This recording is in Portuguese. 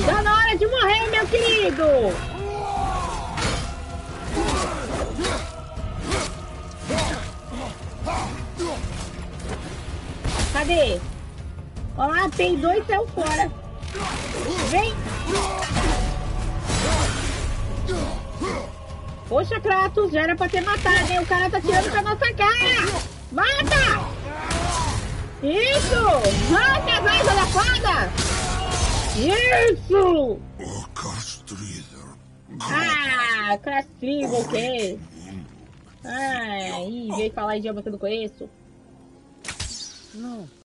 Tá na hora de morrer, meu querido! Cadê? Ó lá, tem dois e saiu fora. Vem! Poxa, Kratos, já era pra ter matado, hein? O cara tá tirando com a nossa cara! Mata! Isso! Mata, vai, da fada! Isso! Ah, Castrigo, o quê? Ah, veio falar idioma que eu não conheço. Não.